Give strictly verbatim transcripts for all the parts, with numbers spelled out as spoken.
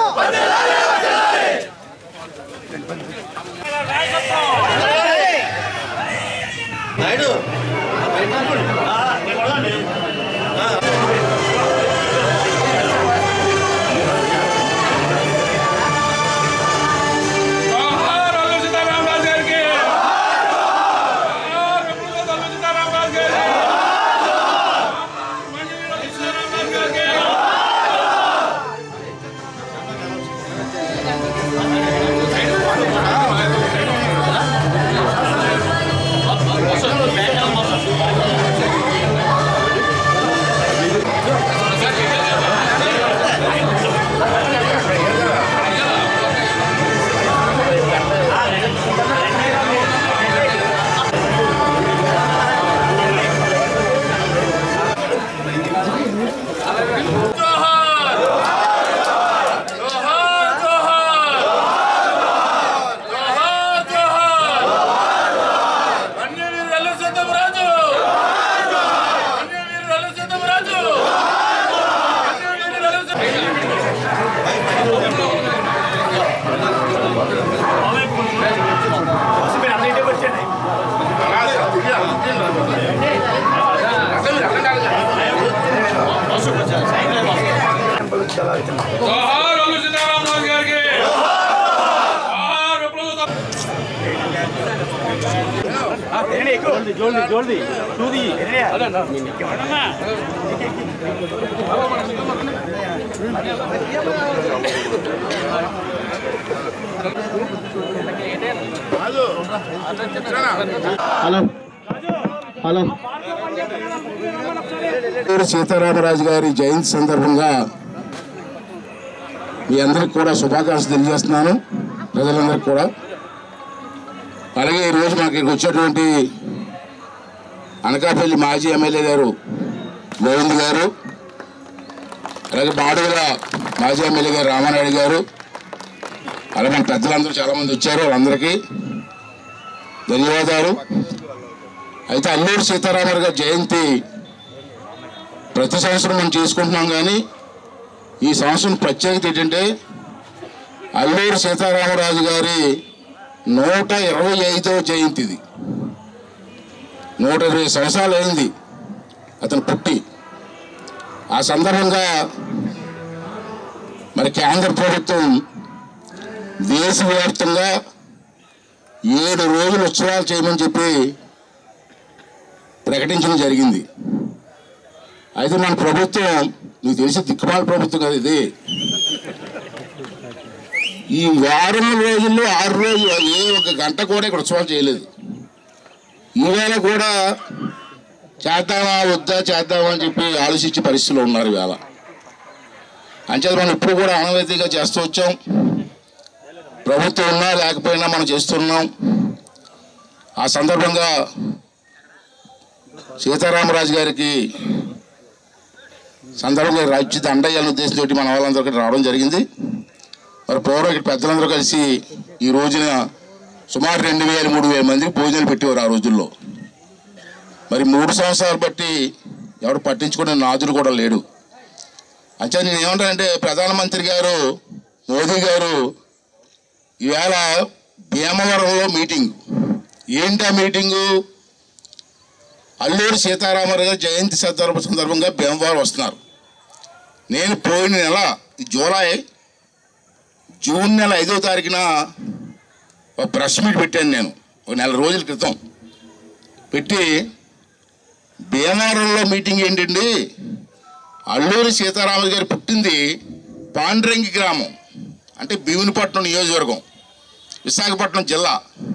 జల్దీ జల్దీ చూది hello hello Sitaramaraju గారి జయంతి సందర్భంగా మీ అందరికి కూడా శుభాకాంక్షలు తెలియజేస్తున్నాను, ప్రజలందరికీ కూడా. అలాగే ఈరోజు మాకు ఇక్కడికి వచ్చేటువంటి అనకాపల్లి మాజీ ఎమ్మెల్యే గారు గోవింద్ గారు, అలాగే బాడుగుల మాజీ ఎమ్మెల్యే గారు రామానాయుడు గారు, అలాగే మన పెద్దలందరూ చాలామంది వచ్చారు, వాళ్ళందరికీ ధన్యవాదాలు. అయితే అల్లూరి సీతారామరాజు గారి జయంతి ప్రతి సంవత్సరం మనం చేసుకుంటున్నాం, కానీ ఈ సంవత్సరం ప్రత్యేకత ఏంటంటే అల్లూరి సీతారామరాజు గారి నూట ఇరవై ఐదవ జయంతి. ఇది నూట ఇరవై సంవత్సరాలు అయింది అతను పుట్టి. ఆ సందర్భంగా మరి కేంద్ర ప్రభుత్వం దేశవ్యాప్తంగా ఏడు రోజులు ఉత్సవాలు చేయమని చెప్పి ప్రకటించడం జరిగింది. అయితే మన ప్రభుత్వం మీకు తెలిసి దిక్కుమాల ప్రభుత్వం కదా ఇది. ఈ వారం రోజుల్లో ఆరు రోజులు ఏ ఒక గంట కూడా ఇక్కడ ఉత్సవాలు చేయలేదు. ఈవేళ కూడా చేద్దామా వద్దా చేద్దామా అని చెప్పి ఆలోచించే పరిస్థితులు ఉన్నారు ఈవేళ. అంచేత మనం ఇప్పుడు కూడా ఆనవాయితీగా చేస్తూ వచ్చాం. ప్రభుత్వం ఉన్నా లేకపోయినా మనం చేస్తున్నాం. ఆ సందర్భంగా సీతారామరాజు గారికి సందర్భంగా రాజ్య దండయ్యాలని ఉద్దేశంతో మన వాళ్ళందరూ ఇక్కడ రావడం జరిగింది. మరి పూర్వం ఇక్కడ పెద్దలందరూ కలిసి ఈ రోజున సుమారు రెండు వేల మూడు వేల మందికి భోజనాలు పెట్టేవారు ఆ రోజుల్లో. మరి మూడు సంవత్సరాలు బట్టి ఎవరు పట్టించుకునే నాదుడు కూడా లేడు. అంచా నేను ఏమంటానంటే ప్రధానమంత్రి గారు మోదీ గారు ఈవేళ భీమవరంలో మీటింగ్. ఏంటి ఆ మీటింగు? అల్లూరి సీతారామరాజు గారి జయంతి సందర్భ సందర్భంగా భీమవరం వస్తున్నారు. నేను పోయిన నెల జూలై జూన్ నెల ఐదో తారీఖున ఒక ప్రెస్ మీట్ పెట్టాను. నేను ఒక నెల రోజుల క్రితం పెట్టి భీమవరంలో మీటింగ్ ఏంటండి, అల్లూరి సీతారామరాజు గారు పుట్టింది పాండ్రంగి గ్రామం, అంటే భీమునిపట్నం నియోజకవర్గం, విశాఖపట్నం జిల్లా.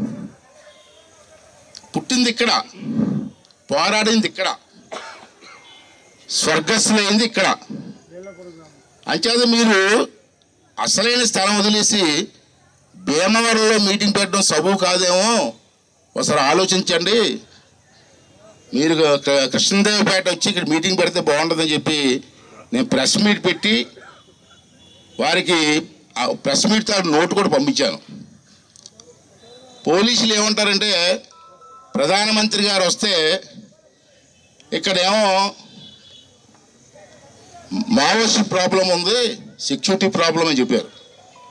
పుట్టింది ఇక్కడ, పోరాడింది ఇక్కడ, స్వర్గస్థులైంది ఇక్కడ. అంచేత మీరు అసలైన స్థలం వదిలేసి భీమవరంలో మీటింగ్ పెట్టడం సబబు కాదేమో, ఒకసారి ఆలోచించండి. మీరు కృష్ణదేవపేట వచ్చి ఇక్కడ మీటింగ్ పెడితే బాగుంటుందని చెప్పి నేను ప్రెస్ మీట్ పెట్టి వారికి ప్రెస్ మీట్ నోటు కూడా పంపించాను. పోలీసులు ఏమంటారంటే ప్రధానమంత్రి గారు వస్తే ఇక్కడేమో మావోయిస్ట్ ప్రాబ్లం ఉంది, సెక్యూరిటీ ప్రాబ్లం అని చెప్పారు.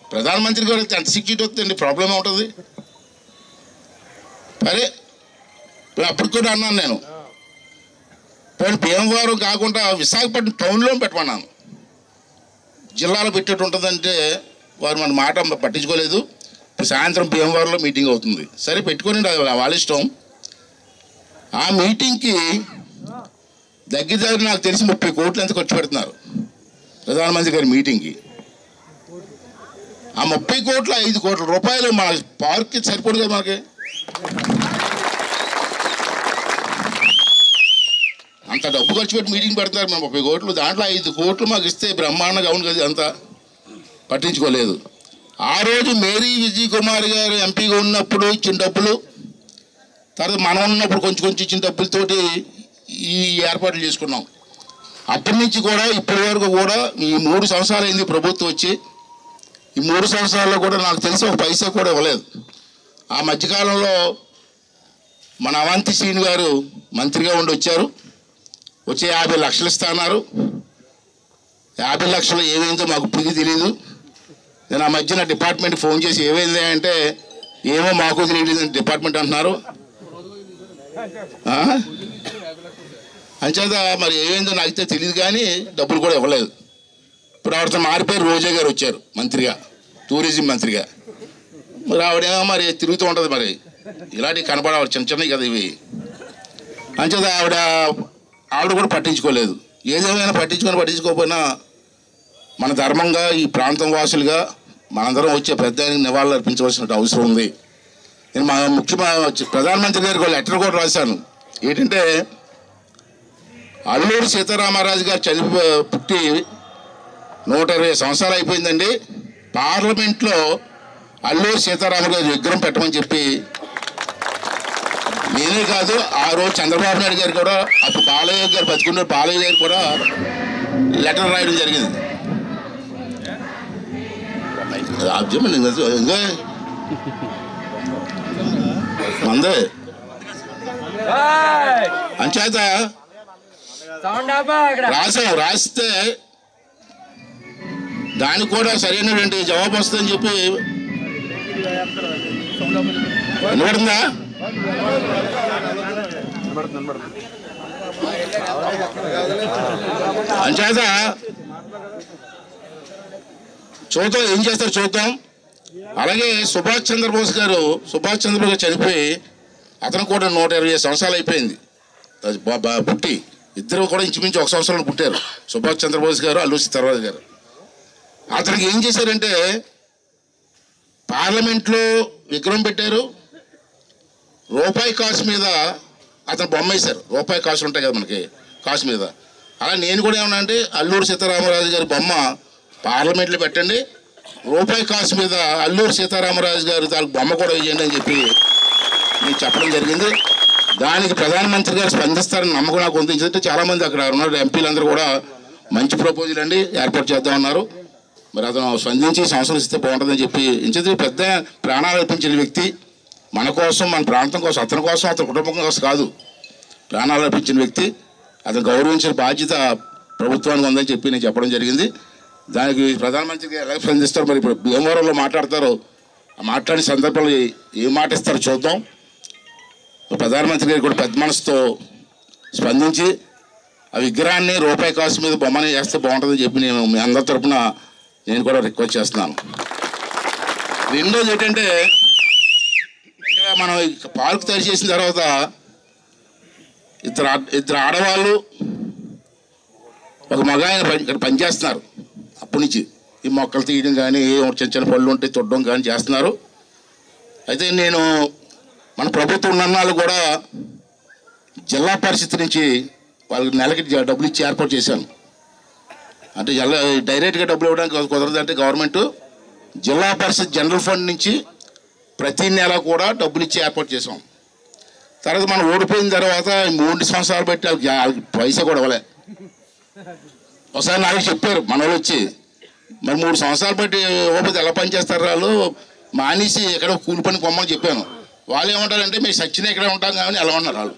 ప్రధానమంత్రి గారు ఎంత సీట్ వస్తుందండి, ప్రాబ్లం ఉంటుంది. అరే అప్పుడు కూడా అన్నాను నేను, పోనీ భీమవరం కాకుండా విశాఖపట్నం టౌన్లో పెట్టమన్నాను. జిల్లాలో పెట్టేట్టు ఉంటుందంటే వారు మన మాట పట్టించుకోలేదు. సాయంత్రం భీమవరంలో మీటింగ్ అవుతుంది. సరే పెట్టుకొని వాళ్ళ ఇష్టం. ఆ మీటింగ్కి దగ్గర దగ్గర నాకు తెలిసి ముప్పై కోట్లు ఎంత ఖర్చు పెడుతున్నారు ప్రధానమంత్రి గారి మీటింగ్కి. ఆ ముప్పై కోట్ల ఐదు కోట్ల రూపాయలు మన పార్క్కి సరిపోదు కదా మనకి. అంత డబ్బు ఖర్చు పెట్టి మీటింగ్ పెడతారు మేము ముప్పై కోట్లు, దాంట్లో ఐదు కోట్లు మాకు ఇస్తే బ్రహ్మాండంగా అవును కదా, అంతా పట్టించుకోలేదు. ఆ రోజు మేరీ విజయ్ కుమార్ గారు ఎంపీగా ఉన్నప్పుడు ఇచ్చిన డబ్బులు, తర్వాత మనం ఉన్నప్పుడు కొంచెం కొంచెం ఇచ్చిన డబ్బులతోటి ఈ ఏర్పాట్లు చేసుకున్నాం. అప్పటి నుంచి కూడా ఇప్పటి వరకు కూడా ఈ మూడు సంవత్సరాలు అయింది ప్రభుత్వం వచ్చి. ఈ మూడు సంవత్సరాల్లో కూడా నాకు తెలిసి ఒక పైసా కూడా ఇవ్వలేదు. ఆ మధ్యకాలంలో మన అవంతి శ్రీని గారు మంత్రిగా ఉండి వచ్చారు. వచ్చే యాభై లక్షలు ఇస్తున్నారు. యాభై లక్షలు ఏమైందో మాకు ఇప్పటికీ తెలియదు. నేను ఆ మధ్యన డిపార్ట్మెంట్కి ఫోన్ చేసి ఏమైంది అంటే ఏమో మాకు తెలియదు డిపార్ట్మెంట్ అంటున్నారు. అంచేత మరి ఏమైందో నాకైతే తెలియదు, కానీ డబ్బులు కూడా ఇవ్వలేదు. ఇప్పుడు ఆవిడతో మారిపోయి రోజా గారు వచ్చారు మంత్రిగా, టూరిజం మంత్రిగా. మరి ఆవిడేమో మరి తిరుగుతూ ఉంటుంది, మరి ఇలాంటివి కనపడేవాడు చిన్న చిన్నవి కదా ఇవి. అంచేత ఆవిడ ఆవిడ కూడా పట్టించుకోలేదు. ఏదేమైనా పట్టించుకొని పట్టించుకోకపోయినా మన ధర్మంగా ఈ ప్రాంతం వాసులుగా మనందరం వచ్చే పెద్దానికి నివాళులు అర్పించవలసిన అవసరం ఉంది. నేను మా ముఖ్యమంత్రి ప్రధానమంత్రి గారికి ఒక లెటర్ కూడా రాశాను. ఏంటంటే అల్లూరి సీతారామరాజు గారు చనిపో పుట్టి నూట ఇరవై సంవత్సరాలు అయిపోయిందండి. పార్లమెంట్లో అల్లూరి సీతారామరాజు విగ్రహం పెట్టమని చెప్పి నేనే కాదు, ఆ రోజు చంద్రబాబు నాయుడు గారు కూడా, అప్పుడు బాలయ్య గారు బతుకున్న బాలయ్య గారు కూడా లెటర్ రాయడం జరిగింది. మందే అంచేత రాసాం. రాస్తే దానికి కూడా సరైనటువంటి జవాబు వస్తుందని చెప్పి వినబడుతుందా? అంచేత చూద్దాం ఏం చేస్తారు చూద్దాం. అలాగే సుభాష్ చంద్రబోస్ గారు సుభాష్ చంద్రబోస్ గారు చనిపోయి అతను కూడా నూట ఇరవై సంవత్సరాలు అయిపోయింది పుట్టి. ఇద్దరు కూడా ఇంచుమించు ఒక సంవత్సరంలో పుట్టారు, సుభాష్ చంద్రబోస్ గారు, అల్లూరి సీతారామరాజు గారు. అతనికి ఏం చేశారంటే పార్లమెంట్లో విగ్రహం పెట్టారు, రూపాయి కాసు మీద అతను బొమ్మ వేశారు. రూపాయి కాసులు ఉంటాయి కదా మనకి, కాసు మీద. అలా నేను కూడా ఏమన్నా అంటే అల్లూరి సీతారామరాజు గారి బొమ్మ పార్లమెంట్లో పెట్టండి, రూపాయి కాసు మీద అల్లూరి సీతారామరాజు గారు దానికి బొమ్మ కూడా వేయండి అని చెప్పి నేను చెప్పడం జరిగింది. దానికి ప్రధానమంత్రి గారు స్పందిస్తారని నమ్మకం నాకు ఉంది. ఎందుకంటే చాలామంది అక్కడ ఉన్నారు ఎంపీలందరూ కూడా మంచి ప్రపోజల్ అండి ఏర్పాటు చేద్దామన్నారు. మరి అతను స్పందించి సంవత్సరం ఇస్తే బాగుంటుందని చెప్పి ఇంచేది పెద్ద ప్రాణాలు అర్పించిన వ్యక్తి, మన కోసం మన ప్రాంతం కోసం, అతని కోసం అతని కుటుంబం కోసం కాదు, ప్రాణాలు అర్పించిన వ్యక్తి. అతను గౌరవించిన బాధ్యత ప్రభుత్వానికి ఉందని చెప్పి నేను చెప్పడం జరిగింది. దానికి ప్రధానమంత్రికి ఎలా స్పందిస్తారు, మరి ఇప్పుడు భీమవరంలో మాట్లాడతారో ఆ మాట్లాడిన సందర్భంలో ఏం మాట ఇస్తారో చూద్దాం. ప్రధానమంత్రి గారు కూడా పెద్ద మనసుతో స్పందించి ఆ విగ్రహాన్ని రూపాయి కాసు మీద బొమ్మని చేస్తే బాగుంటుందని చెప్పి నేను మీ అందరి తరఫున నేను కూడా రిక్వెస్ట్ చేస్తున్నాను. రెండోది ఏంటంటే ఇక్కడ మనం పార్క్ తయారు చేసిన తర్వాత ఇద్దరు ఇద్దరు ఆడవాళ్ళు ఒక మగ ఆయన ఇక్కడ పనిచేస్తున్నారు. అప్పటి నుంచి ఈ మొక్కలు తీయడం కానీ చిన్న చిన్న పళ్ళు ఉంటే తొట్టడం కానీ చేస్తున్నారు. అయితే నేను మన ప్రభుత్వం ఉన్నన్నాళ్ళు కూడా జిల్లా పరిషత్ నుంచి వాళ్ళకి నెలకి డబ్బులు ఇచ్చి ఏర్పాటు చేశాను. అంటే జిల్లా డైరెక్ట్గా డబ్బులు ఇవ్వడానికి కుదరదంటే గవర్నమెంట్ జిల్లా పరిషత్ జనరల్ ఫండ్ నుంచి ప్రతి నెల కూడా డబ్బులు ఇచ్చి ఏర్పాటు చేసాం. తర్వాత మనం ఓడిపోయిన తర్వాత మూడు సంవత్సరాలు బట్టి వాళ్ళకి పైసా కూడా ఇవ్వలే. ఒకసారి నాకు చెప్పారు మన వాళ్ళు వచ్చి, మరి మూడు సంవత్సరాలు బట్టి ఇవ్వకపోతే ఎలా పని చేస్తారు వాళ్ళు, మానేసి ఎక్కడ కూలి పని కొమ్మని చెప్పాను. వాళ్ళు ఏమంటారంటే మేము సచ్చిన ఇక్కడే ఉంటాం కానీ ఎలా ఉన్నారు వాళ్ళు.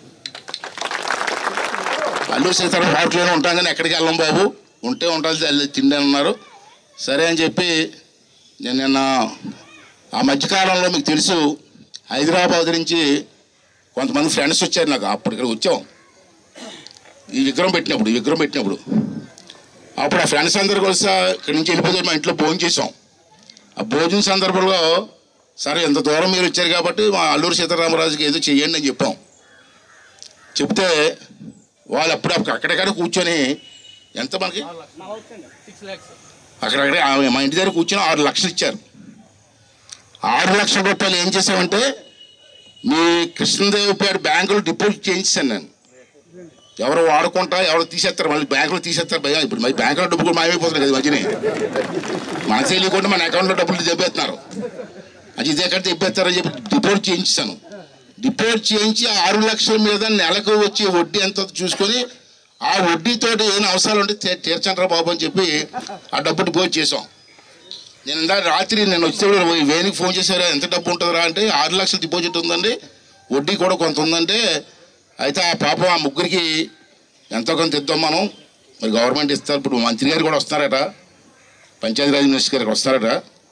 అల్లూరి సీతారామ పార్కులోనే ఉంటాం కానీ ఎక్కడికి వెళ్ళం బాబు, ఉంటే ఉండాలి తిండి అన్నారు. సరే అని చెప్పి నేను నిన్న ఆ మధ్యకాలంలో మీకు తెలుసు హైదరాబాద్ నుంచి కొంతమంది ఫ్రెండ్స్ వచ్చారు నాకు. అప్పుడు ఇక్కడ వచ్చాం ఈ విగ్రహం పెట్టినప్పుడు ఈ విగ్రహం పెట్టినప్పుడు అప్పుడు ఆ ఫ్రెండ్స్ అందరు కలిసి ఇక్కడి నుంచి వెళ్ళిపోతే మా ఇంట్లో భోజనం చేసాం. ఆ భోజన సందర్భంలో సరే ఎంత దూరం మీరు వచ్చారు కాబట్టి మా అల్లూరి సీతారామరాజుకి ఏదో చెయ్యండి అని చెప్పాం. చెప్తే వాళ్ళు అప్పుడు అక్కడక్కడ కూర్చొని ఎంత మనకి అక్కడక్కడే మా ఇంటి దగ్గర కూర్చొని ఆరు లక్షలు ఇచ్చారు. ఆరు లక్షల రూపాయలు ఏం చేసామంటే మీ కృష్ణదేవపేట బ్యాంకులో డిపాజిట్ చేయించాను నేను. ఎవరు వాడుకుంటా ఎవరు తీసేస్తారు, మళ్ళీ బ్యాంకులో తీసేస్తారు భయ్యా. ఇప్పుడు మరి బ్యాంకులో డబ్బులు కూడా మాయమైపోతున్నాయి కదా మధ్యనే. మనకు తెలియకుండా మన అకౌంట్లో డబ్బులు దెబ్బేస్తున్నారు. అది ఇదే కడితే దెబ్బేస్తారని చెప్పి డిపాజిట్ చేయించాను. డిపాజిట్ చేయించి ఆరు లక్షల మీద నెలకు వచ్చి వడ్డీ ఎంత చూసుకొని ఆ వడ్డీతోటి ఏమైనా అవసరాలు ఉంటే తీర్చంటారా బాబు అని చెప్పి ఆ డబ్బు డిపాజిట్ చేసాం. నేను ఇందాక రాత్రి నేను వచ్చే వేనికి ఫోన్ చేశారా ఎంత డబ్బు ఉంటుందిరా అంటే ఆరు లక్షలు డిపాజిట్ ఉందండి, వడ్డీ కూడా కొంత ఉందంటే. అయితే ఆ పాపం ఆ ముగ్గురికి ఎంతో కొంత ఇద్దాం మనం, మరి గవర్నమెంట్ ఇస్తారు. ఇప్పుడు మంత్రి గారు కూడా వస్తారట, పంచాయతీరాజ్ మినిస్టర్ గారికి వస్తారట,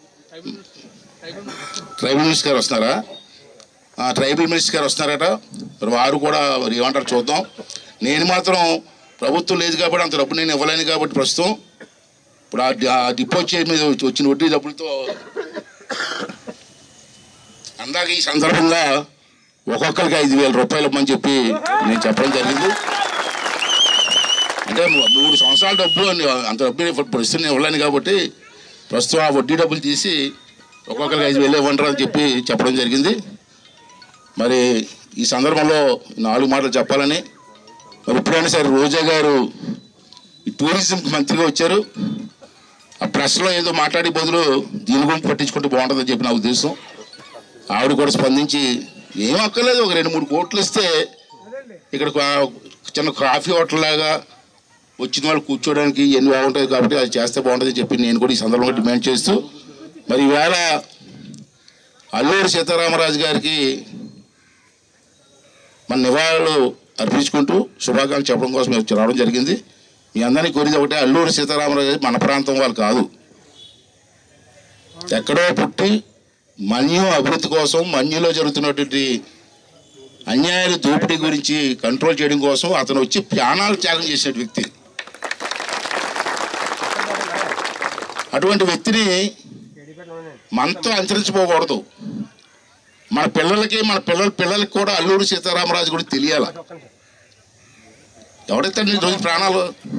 ట్రైబల్ మినిస్టర్ గారు వస్తున్నారా, ట్రైబల్ మినిస్టర్ గారు వస్తున్నారట. మరి వారు కూడా మరి ఏమంటారు చూద్దాం. నేను మాత్రం ప్రభుత్వం లేదు కాబట్టి అంత డబ్బు నేను ఇవ్వలేను కాబట్టి ప్రస్తుతం ఇప్పుడు ఆ డిపాజిట్ మీద వచ్చిన వడ్డీ డబ్బులతో అందాక ఈ సందర్భంగా ఒక్కొక్కరికి ఐదు వేల రూపాయలు ఇవ్వమని చెప్పి నేను చెప్పడం జరిగింది. అంటే మూడు సంవత్సరాల డబ్బు అంత డబ్బు ప్రస్తుతం ఇవ్వలేను కాబట్టి ప్రస్తుతం ఆ వడ్డీ డబ్బులు తీసి ఒక్కొక్కరికి ఐదు వేలు ఇవ్వండి అని చెప్పి చెప్పడం జరిగింది. మరి ఈ సందర్భంలో నాలుగు మాటలు చెప్పాలని, మరి ఇప్పుడైనా సరే రోజా గారు ఈ టూరిజంకి మంత్రిగా వచ్చారు. ఆ ప్రెస్లో ఏదో మాట్లాడే బదులు దీని గురించి పట్టించుకుంటే బాగుంటుందని చెప్పి నా ఉద్దేశం. ఆవిడ కూడా స్పందించి ఏం అక్కర్లేదు, ఒక రెండు మూడు కోట్లు ఇస్తే ఇక్కడ చిన్న కాఫీ హోటల్ లాగా వచ్చిన వాళ్ళు కూర్చోడానికి ఎన్ని బాగుంటుంది కాబట్టి అది చేస్తే బాగుంటుందని చెప్పి నేను కూడా ఈ సందర్భంగా డిమాండ్ చేస్తూ, మరి ఈవేళ అల్లూరి సీతారామరాజు గారికి మన నివాళులు అర్పించుకుంటూ శుభాకాంక్షలు చెప్పడం కోసం మేము రావడం జరిగింది. మీ అందరినీ కోరిది ఒకటే, అల్లూరి సీతారామరాజు మన ప్రాంతం వాళ్ళు కాదు, ఎక్కడో పుట్టి మన్యం అభివృద్ధి కోసం మన్యంలో జరుగుతున్నటువంటి అన్యాయాలు దోపిడీ గురించి కంట్రోల్ చేయడం కోసం అతను వచ్చి ప్రాణాలు త్యాగం చేసిన వ్యక్తి. అటువంటి వ్యక్తిని మనతో అంతరించిపోకూడదు. మన పిల్లలకి మన పిల్లల పిల్లలకి కూడా అల్లూరి సీతారామరాజు గురించి తెలియాల. ఎవడైతే రోజు ప్రాణాలు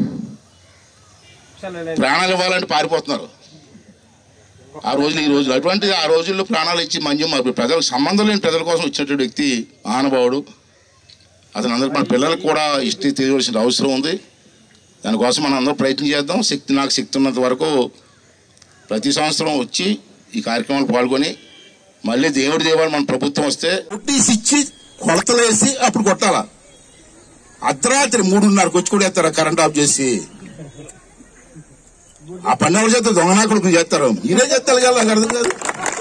ప్రాణాలు ఇవ్వాలంటే పారిపోతున్నారు ఆ రోజులు ఈ రోజులు. అటువంటి ఆ రోజుల్లో ప్రాణాలు ఇచ్చి మంజం ప్రజలకు సంబంధం లేని ప్రజల కోసం వచ్చినటువంటి వ్యక్తి మహానుభావుడు. అతను అందరికి మన పిల్లలకు కూడా హిస్టరీ తెలియవలసిన అవసరం ఉంది. దానికోసం మనం అందరం ప్రయత్నం చేద్దాం. శక్తి నాకు శక్తి ఉన్నంత వరకు ప్రతి సంవత్సరం వచ్చి ఈ కార్యక్రమాలు పాల్గొని మళ్ళీ దేవుడి దేవాలు మన ప్రభుత్వం వస్తే నోటీస్ ఇచ్చి కొలతలు వేసి అప్పుడు కొట్టాలా. అర్ధరాత్రి మూడున్నరకు వచ్చి కూడా వేస్తారా కరెంట్ ఆఫ్ చేసి? ఆ పని ఎవరు చేస్తారు? దొంగనాకులు చేస్తారు. మీరే చేస్తారు కదా, నాకు అర్థం కాదు.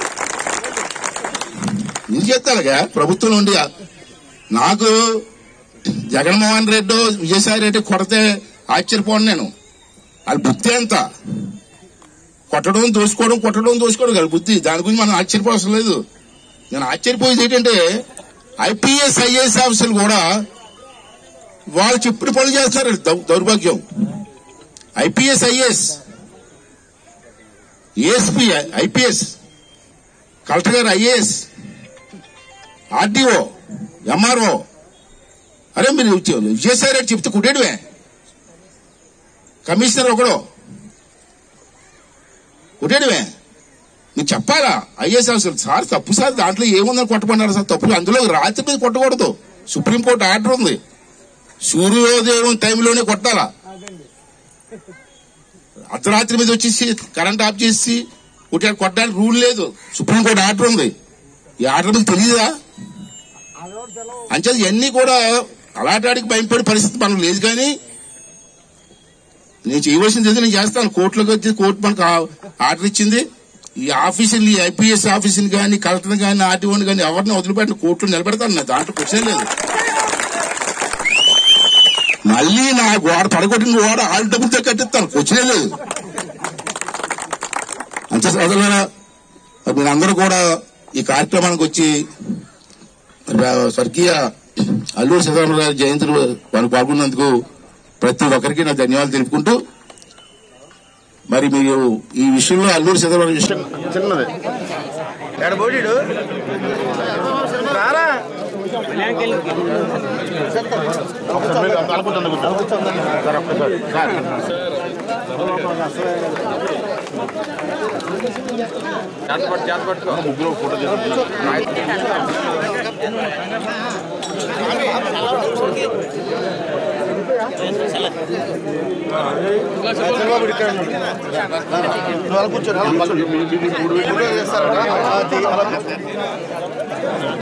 మీరు చేస్తారుగా ప్రభుత్వం నుండి. నాకు జగన్మోహన్ రెడ్డి విజయసాయి రెడ్డి కొడితే ఆశ్చర్యపోను నేను. వాళ్ళ బుద్ధి ఎంత, కొట్టడం దోసుకోవడం కొట్టడం దోసుకోవడం కదా బుద్ధి. దాని గురించి మనం ఆశ్చర్యపోవడం లేదు. నేను ఆశ్చర్యపోయేది ఏంటంటే ఐపీఎస్ ఐఏఎస్ ఆఫీసర్లు కూడా వాళ్ళు చెప్పిన పనులు చేస్తున్నారు. దౌర్భాగ్యం. IPS IAS ASP IPS collector గారు ఐఏఎస్ ఆర్డీఓ ఎంఆర్ఓ, అరే మీరు విజయసాయి రెడ్డి చెప్తే కుట్టేడువే. కమిషనర్ ఒకడు కుట్టేడువే. మీరు చెప్పాలా ఐఏఎస్ ఆఫీసర్ సార్ తప్పు సార్, దాంట్లో ఏముందని కొట్టమన్నారు సార్, తప్పు అందులో రాత్రి మీద కొట్టకూడదు. సుప్రీంకోర్టు ఆర్డర్ ఉంది, సూర్యోదయం టైంలోనే కొట్టాలా. అర్ధరాత్రి మీద వచ్చేసి కరెంట్ ఆఫ్ చేసి కొట్టాడు కొట్టడానికి రూల్ లేదు. సుప్రీంకోర్టు ఆర్డర్ ఉంది. ఈ ఆర్డర్ మీకు తెలియదా? అంచేది ఇవన్నీ కూడా అలాంటికి భయపడే పరిస్థితి మనం లేదు. కానీ నేను చేయవలసింది ఏదో నేను చేస్తాను. కోర్టులోకి వచ్చి కోర్టు మనకు ఆర్డర్ ఇచ్చింది. ఈ ఆఫీసులు ఈ ఐపీఎస్ ఆఫీసుని కానీ కలెక్టర్ని కానీ ఆర్టీఓని కానీ ఎవరిని వదిలిపెట్టిన కోర్టులో నిలబెడతాను. నా దాంట్లో క్వశ్చన్ లేదు. మళ్ళీ నా గోడ పడగొట్టిన గోడ ఆరు డబ్బులతో కట్టిస్తాను, క్వశ్చనే లేదు. అంతే సోదరులారా, మీరందరూ కూడా ఈ కార్యక్రమానికి వచ్చి స్వర్గీయ అల్లూరి సీతారామరాజు గారి జయంతులు వారు పాల్గొన్నందుకు ప్రతి ఒక్కరికి నా ధన్యవాదాలు తెలుపుకుంటూ, మరి మీరు ఈ విషయంలో అల్లూరి సీతారామరాజు విషయం చిన్నది ముగ్గురు ఫోటో కూర్చోండి.